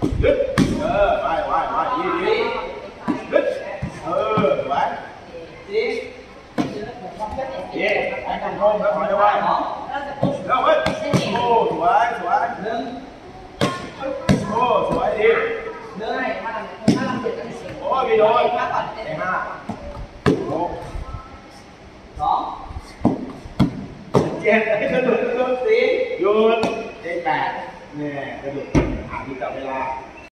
ดึ๊ดไปดีดึ๊ดสวยดีไอ้คนโค้งแล้วถอยไปแล้วเว้ยโอ้สวยโอ้สวยดีโอ้มีโดนไอ้5 6 2 7ไอ้กระโดด4หยุดไอ้8เนี่ยกระโดดหาที่จับเวลา